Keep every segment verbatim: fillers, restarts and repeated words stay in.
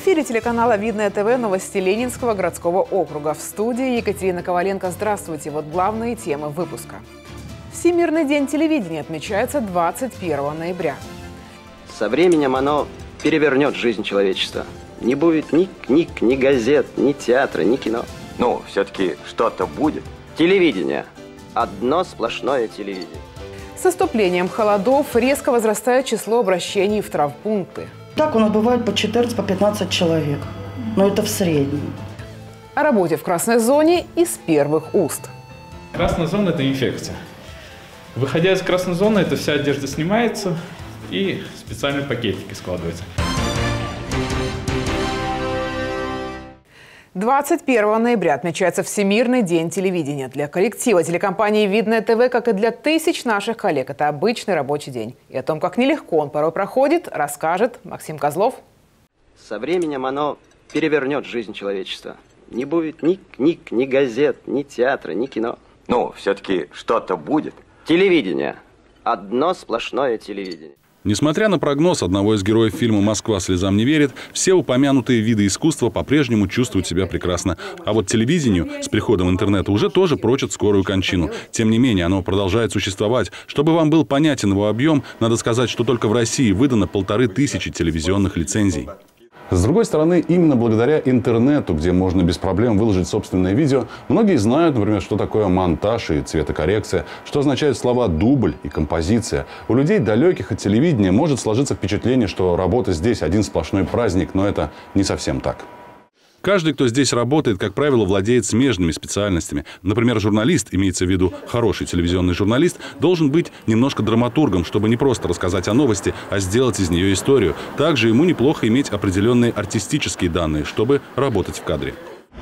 эфире телеканала «Видное ТВ» новости Ленинского городского округа. В студии Екатерина Коваленко. Здравствуйте. Вот главные темы выпуска. Всемирный день телевидения отмечается двадцать первого ноября. Со временем оно перевернет жизнь человечества. Не будет ни книг, ни газет, ни театра, ни кино. Ну, все-таки что-то будет. Телевидение. Одно сплошное телевидение. С наступлением холодов резко возрастает число обращений в травмпункты. Так у нас бывает по четырнадцать, по пятнадцать человек. Но это в среднем. О работе в красной зоне из первых уст. Красная зона – это инфекция. Выходя из красной зоны, эта вся одежда снимается и специальные пакетики складываются. двадцать первого ноября отмечается Всемирный день телевидения. Для коллектива телекомпании «Видное ТВ», как и для тысяч наших коллег, это обычный рабочий день. И о том, как нелегко он порой проходит, расскажет Максим Козлов. Со временем оно перевернет жизнь человечества. Не будет ни книг, ни газет, ни театра, ни кино. Ну, все-таки что-то будет. Телевидение. Одно сплошное телевидение. Несмотря на прогноз одного из героев фильма «Москва слезам не верит», все упомянутые виды искусства по-прежнему чувствуют себя прекрасно. А вот телевидению с приходом интернета уже тоже прочат скорую кончину. Тем не менее, оно продолжает существовать. Чтобы вам был понятен его объем, надо сказать, что только в России выдано полторы тысячи телевизионных лицензий. С другой стороны, именно благодаря интернету, где можно без проблем выложить собственное видео, многие знают, например, что такое монтаж и цветокоррекция, что означают слова «дубль» и «композиция». У людей, далеких от телевидения, может сложиться впечатление, что работа здесь один сплошной праздник, но это не совсем так. Каждый, кто здесь работает, как правило, владеет смежными специальностями. Например, журналист, имеется в виду хороший телевизионный журналист, должен быть немножко драматургом, чтобы не просто рассказать о новости, а сделать из нее историю. Также ему неплохо иметь определенные артистические данные, чтобы работать в кадре.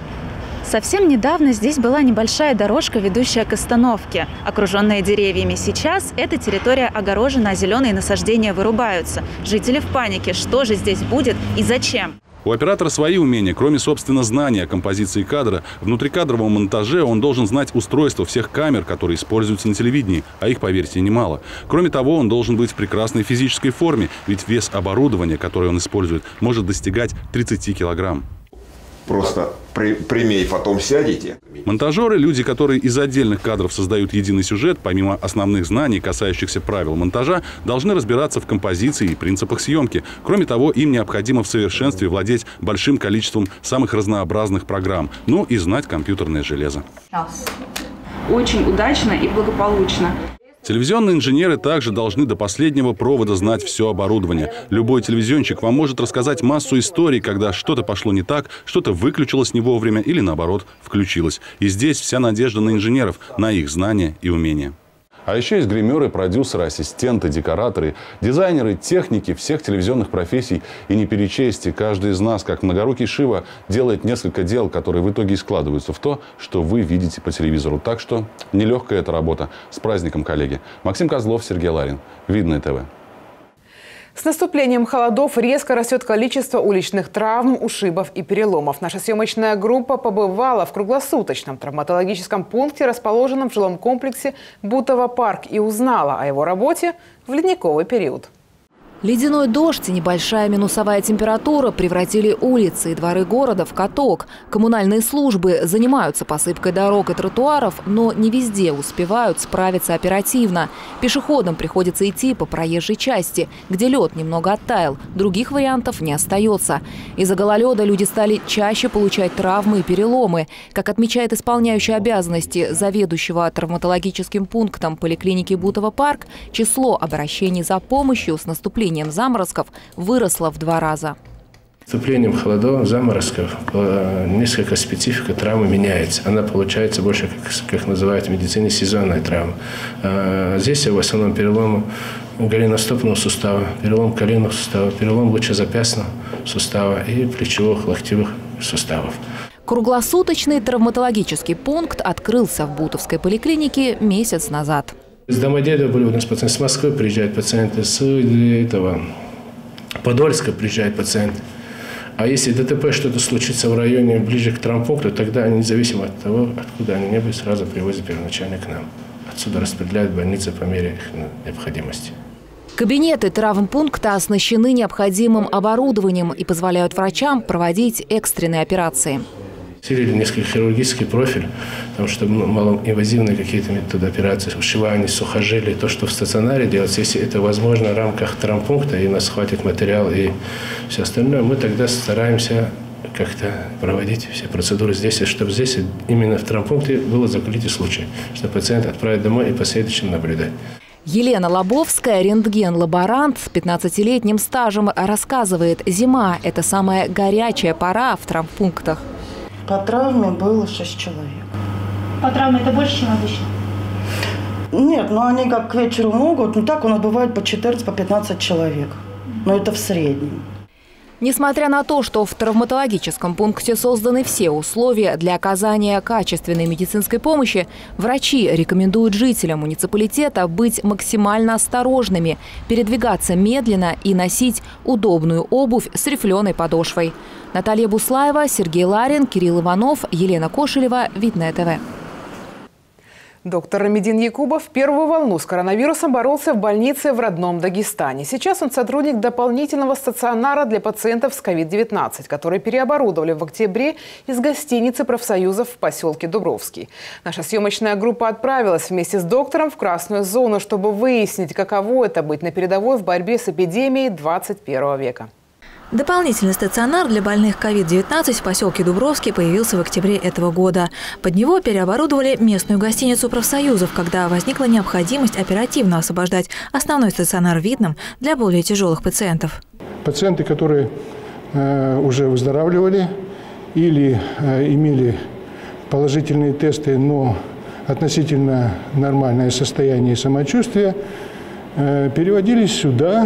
Совсем недавно здесь была небольшая дорожка, ведущая к остановке, окруженная деревьями. Сейчас эта территория огорожена, а зеленые насаждения вырубаются. Жители в панике. Что же здесь будет и зачем? У оператора свои умения. Кроме, собственно, знания о композиции кадра, в внутрикадровом монтаже он должен знать устройство всех камер, которые используются на телевидении, а их, поверьте, немало. Кроме того, он должен быть в прекрасной физической форме, ведь вес оборудования, которое он использует, может достигать тридцати килограмм. Просто при, примей, потом сядете. Монтажеры – люди, которые из отдельных кадров создают единый сюжет, помимо основных знаний, касающихся правил монтажа, должны разбираться в композиции и принципах съемки. Кроме того, им необходимо в совершенстве владеть большим количеством самых разнообразных программ, ну и знать компьютерное железо. Очень удачно и благополучно. Телевизионные инженеры также должны до последнего провода знать все оборудование. Любой телевизионщик вам может рассказать массу историй, когда что-то пошло не так, что-то выключилось не вовремя или, наоборот, включилось. И здесь вся надежда на инженеров, на их знания и умения. А еще есть гримеры, продюсеры, ассистенты, декораторы, дизайнеры, техники всех телевизионных профессий. И не перечесть, и каждый из нас, как многорукий Шива, делает несколько дел, которые в итоге и складываются в то, что вы видите по телевизору. Так что нелегкая эта работа. С праздником, коллеги. Максим Козлов, Сергей Ларин. Видное ТВ. С наступлением холодов резко растет количество уличных травм, ушибов и переломов. Наша съемочная группа побывала в круглосуточном травматологическом пункте, расположенном в жилом комплексе Бутово парк, и узнала о его работе в ледниковый период. Ледяной дождь и небольшая минусовая температура превратили улицы и дворы города в каток. Коммунальные службы занимаются посыпкой дорог и тротуаров, но не везде успевают справиться оперативно. Пешеходам приходится идти по проезжей части, где лед немного оттаял. Других вариантов не остается. Из-за гололеда люди стали чаще получать травмы и переломы. Как отмечает исполняющий обязанности заведующего травматологическим пунктом поликлиники Бутово парк, число обращений за помощью с наступлением заморозков выросло в два раза. С наступлением холодов, заморозков, несколько специфика травмы меняется. Она получается больше, как, как называют в медицине, сезонная травма. Здесь в основном перелом голеностопного сустава, перелом коленного сустава, перелом лучезапястного сустава и плечевых локтевых суставов. Круглосуточный травматологический пункт открылся в Бутовской поликлинике месяц назад. С Домодедова были у нас пациенты, с Москвы приезжают пациенты, с этого, Подольска приезжают пациенты. А если ДТП что-то случится в районе ближе к травмпункту, тогда они, независимо от того, откуда они не были, сразу привозят первоначально к нам. Отсюда распределяют больницы по мере их необходимости. Кабинеты травмпункта оснащены необходимым оборудованием и позволяют врачам проводить экстренные операции. Усилили несколько хирургический профиль, потому что малоинвазивные какие-то методы операции, ушивание, сухожилий, то, что в стационаре делается, если это возможно в рамках травмпункта, и нас хватит материал и все остальное, мы тогда стараемся как-то проводить все процедуры здесь, чтобы здесь именно в травмпункте было закрытие случая, чтобы пациента отправить домой и последующим наблюдать. Елена Лобовская, рентген-лаборант с пятнадцатилетним стажем, рассказывает, зима – это самая горячая пора в травмпунктах. По травме было шесть человек. По травме это больше, чем обычно? Нет, ну они как к вечеру могут. Ну так у нас бывает по четырнадцать, по пятнадцать человек. Но это в среднем. Несмотря на то, что в травматологическом пункте созданы все условия для оказания качественной медицинской помощи, врачи рекомендуют жителям муниципалитета быть максимально осторожными, передвигаться медленно и носить удобную обувь с рифленой подошвой. Наталья Буслаева, Сергей Ларин, Кирилл Иванов, Елена Кошелева, Видное ТВ. Доктор Рамидин Якубов первую волну с коронавирусом боролся в больнице в родном Дагестане. Сейчас он сотрудник дополнительного стационара для пациентов с ковид девятнадцать, который переоборудовали в октябре из гостиницы профсоюзов в поселке Дубровский. Наша съемочная группа отправилась вместе с доктором в красную зону, чтобы выяснить, каково это быть на передовой в борьбе с эпидемией двадцать первого века. Дополнительный стационар для больных ковид девятнадцать в поселке Дубровский появился в октябре этого года. Под него переоборудовали местную гостиницу профсоюзов, когда возникла необходимость оперативно освобождать основной стационар Видным для более тяжелых пациентов. Пациенты, которые э, уже выздоравливали или э, имели положительные тесты, но относительно нормальное состояние и самочувствие, э, переводились сюда,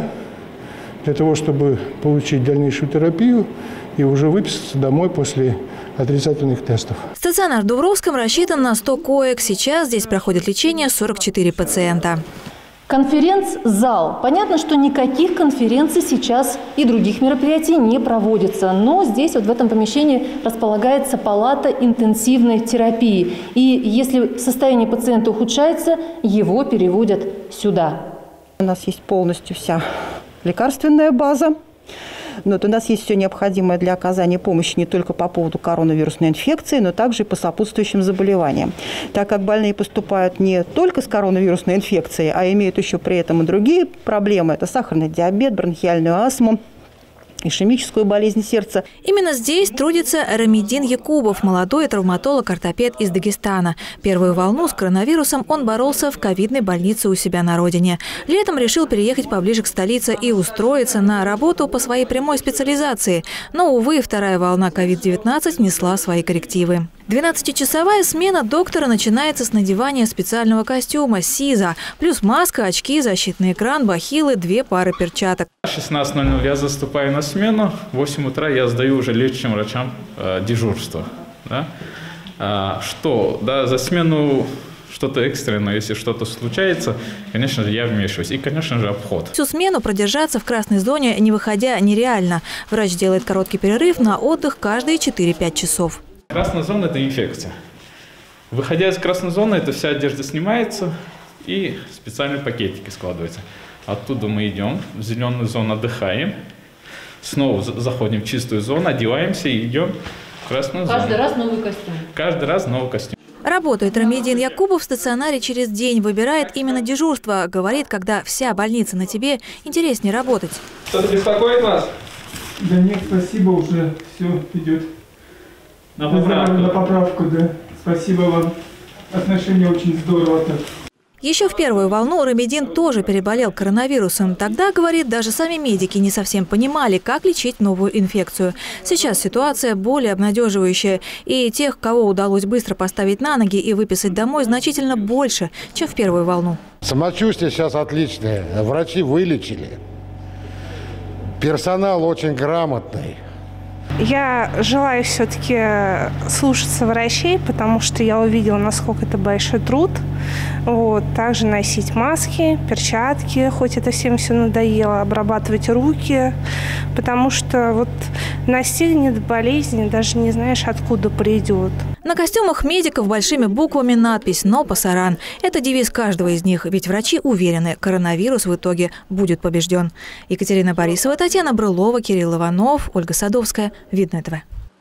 для того, чтобы получить дальнейшую терапию и уже выписаться домой после отрицательных тестов. Стационар в Дубровском рассчитан на сто коек. Сейчас здесь проходит лечение сорок четыре пациента. Конференц-зал. Понятно, что никаких конференций сейчас и других мероприятий не проводится. Но здесь, вот в этом помещении, располагается палата интенсивной терапии. И если состояние пациента ухудшается, его переводят сюда. У нас есть полностью вся лекарственная база. Но вот у нас есть все необходимое для оказания помощи не только по поводу коронавирусной инфекции, но также и по сопутствующим заболеваниям. Так как больные поступают не только с коронавирусной инфекцией, а имеют еще при этом и другие проблемы. Это сахарный диабет, бронхиальную астму, ишемическую болезнь сердца. Именно здесь трудится Рамидин Якубов, молодой травматолог-ортопед из Дагестана. Первую волну с коронавирусом он боролся в ковидной больнице у себя на родине. Летом решил переехать поближе к столице и устроиться на работу по своей прямой специализации. Но, увы, вторая волна ковид девятнадцать внесла свои коррективы. двенадцатичасовая смена доктора начинается с надевания специального костюма СИЗа, плюс маска, очки, защитный экран, бахилы, две пары перчаток. В шестнадцать ноль ноль я заступаю на смену, в восемь утра я сдаю уже лечащим врачам э, дежурство. Да? А, что? Да, за смену что-то экстренное, если что-то случается, конечно же, я вмешиваюсь. И, конечно же, обход. Всю смену продержаться в красной зоне, не выходя, нереально. Врач делает короткий перерыв на отдых каждые четыре-пять часов. Красная зона – это инфекция. Выходя из красной зоны, эта вся одежда снимается и специальные пакетики складываются. Оттуда мы идем в зеленую зону, отдыхаем. Снова заходим в чистую зону, одеваемся и идем в красную зону. Каждый раз новый костюм? Каждый раз новый костюм. Работает Рамидин Якубов в стационаре через день. Выбирает именно дежурство. Говорит, когда вся больница на тебе, интереснее работать. Что-то беспокоит вас? Да нет, спасибо, уже все идет. На поправку. На поправку, да. Спасибо вам. Отношения очень здорово так. Еще в первую волну Рамидин тоже переболел коронавирусом. Тогда, говорит, даже сами медики не совсем понимали, как лечить новую инфекцию. Сейчас ситуация более обнадеживающая. И тех, кого удалось быстро поставить на ноги и выписать домой, значительно больше, чем в первую волну. Самочувствие сейчас отличное. Врачи вылечили. Персонал очень грамотный. Я желаю все-таки слушаться врачей, потому что я увидела, насколько это большой труд. Вот. Также носить маски, перчатки, хоть это всем все надоело, обрабатывать руки, потому что вот настигнет болезнь, даже не знаешь, откуда придет. На костюмах медиков большими буквами надпись «Но пасаран». Это девиз каждого из них, ведь врачи уверены, коронавирус в итоге будет побежден. Екатерина Борисова, Татьяна Брылова, Кирилл Иванов, Ольга Садовская. Видное ТВ.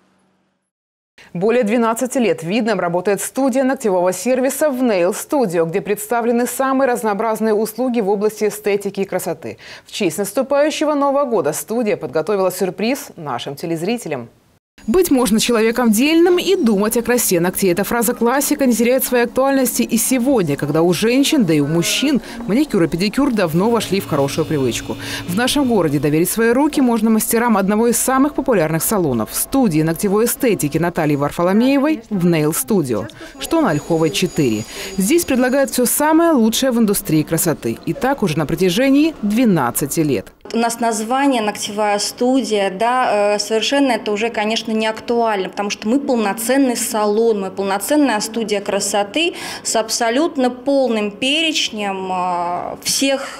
Более двенадцати лет Видным работает студия ногтевого сервиса в Nail Studio, где представлены самые разнообразные услуги в области эстетики и красоты. В честь наступающего Нового года студия подготовила сюрприз нашим телезрителям. Быть можно человеком дельным и думать о красе ногтей. Эта фраза классика не теряет своей актуальности и сегодня, когда у женщин, да и у мужчин маникюр и педикюр давно вошли в хорошую привычку. В нашем городе доверить свои руки можно мастерам одного из самых популярных салонов – студии ногтевой эстетики Натальи Варфоломеевой в Nail Studio, что на Ольховой четыре. Здесь предлагают все самое лучшее в индустрии красоты. И так уже на протяжении двенадцати лет. У нас название «Ногтевая студия», да, совершенно это уже, конечно, не актуально, потому что мы полноценный салон, мы полноценная студия красоты с абсолютно полным перечнем всех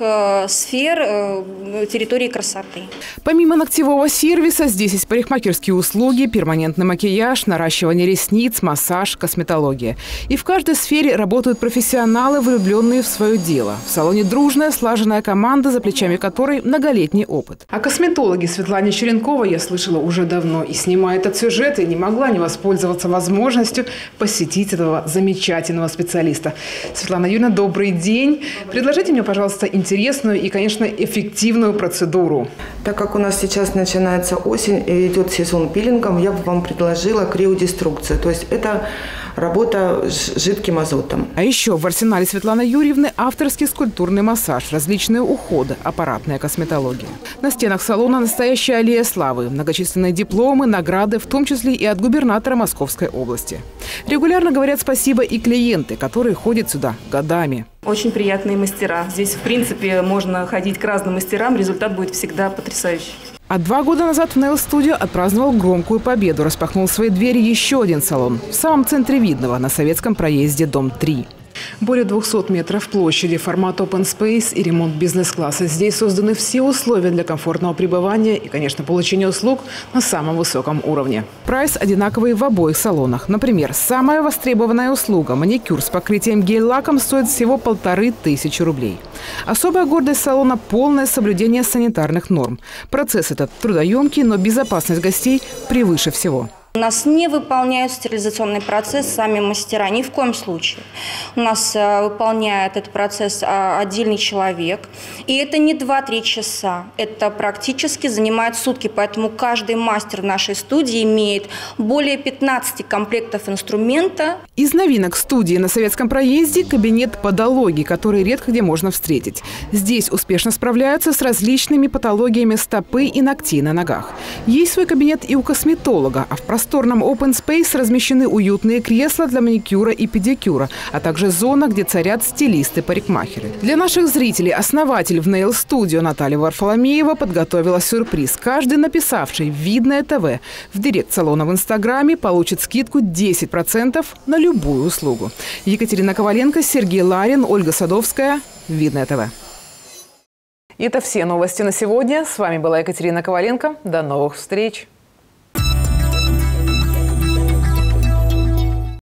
сфер территории красоты. Помимо ногтевого сервиса, здесь есть парикмахерские услуги, перманентный макияж, наращивание ресниц, массаж, косметология. И в каждой сфере работают профессионалы, влюбленные в свое дело. В салоне дружная, слаженная команда, за плечами которой многолетний опыт. О косметологе Светлане Черенковой я слышала уже давно. И снимая этот сюжет, я не могла не воспользоваться возможностью посетить этого замечательного специалиста. Светлана Юрьевна, добрый день. Предложите мне, пожалуйста, интересную и, конечно, эффективную процедуру. Так как у нас сейчас начинается осень и идет сезон пилингов, я бы вам предложила криодеструкцию. То есть это работа с жидким азотом. А еще в арсенале Светланы Юрьевны авторский скульптурный массаж, различные уходы, аппаратная косметология. На стенах салона настоящая аллея славы, многочисленные дипломы, награды, в том числе и от губернатора Московской области. Регулярно говорят спасибо и клиенты, которые ходят сюда годами. Очень приятные мастера. Здесь, в принципе, можно ходить к разным мастерам, результат будет всегда потрясающий. А два года назад в Nail Studio отпраздновал громкую победу. Распахнул свои двери еще один салон в самом центре Видного, на Советском проезде, дом три. Более двухсот метров площади, формат open space и ремонт бизнес-класса. Здесь созданы все условия для комфортного пребывания и, конечно, получения услуг на самом высоком уровне. Прайс одинаковый в обоих салонах. Например, самая востребованная услуга – маникюр с покрытием гель-лаком стоит всего полторы тысячи рублей. Особая гордость салона – полное соблюдение санитарных норм. Процесс этот трудоемкий, но безопасность гостей превыше всего. У нас не выполняют стерилизационный процесс сами мастера, ни в коем случае. У нас а, выполняет этот процесс а, отдельный человек. И это не два-три часа, это практически занимает сутки. Поэтому каждый мастер в нашей студии имеет более пятнадцати комплектов инструмента. Из новинок студии на Советском проезде кабинет подологии, который редко где можно встретить. Здесь успешно справляются с различными патологиями стопы и ногтей на ногах. Есть свой кабинет и у косметолога, а в простом В просторном open space размещены уютные кресла для маникюра и педикюра, а также зона, где царят стилисты-парикмахеры. Для наших зрителей основатель в Nail Studio Наталья Варфоломеева подготовила сюрприз. Каждый написавший «Видное ТВ» в директ салона в Инстаграме получит скидку десять процентов на любую услугу. Екатерина Коваленко, Сергей Ларин, Ольга Садовская. Видное ТВ. И это все новости на сегодня. С вами была Екатерина Коваленко. До новых встреч.